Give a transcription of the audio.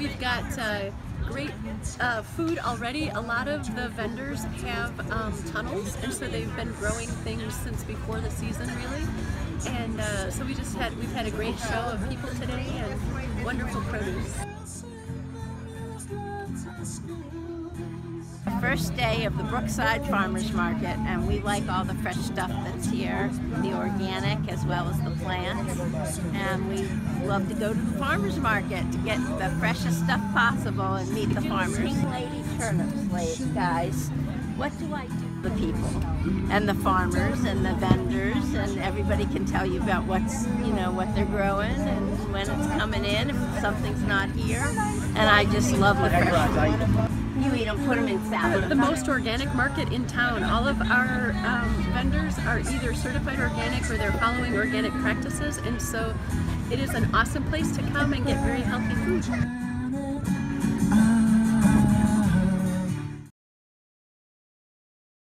we've got great food already. A lot of the vendors have tunnels, and so they've been growing things since before the season, really. And so we've had a great show of people today and wonderful produce. First day of the Brookside Farmers Market, and we like all the fresh stuff that's here, the organic as well as the plants, and we love to go to the farmers market to get the freshest stuff possible and meet the farmers. Lady turnips, guys, what do I do? The people and the farmers and the vendors, and everybody can tell you about what's, what they're growing and when it's coming in, if something's not here, and I just love the fresh food. You eat them, put them in salad. The most organic market in town. All of our vendors are either certified organic or they're following organic practices, and so it is an awesome place to come and get very healthy food.